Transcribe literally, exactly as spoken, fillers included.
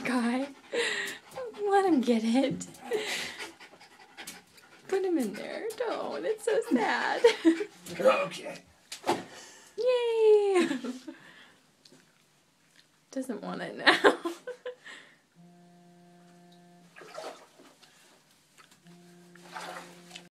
guy. Let him get it. Put him in there. Don't. It's so sad. Okay. Yay! Doesn't want it now.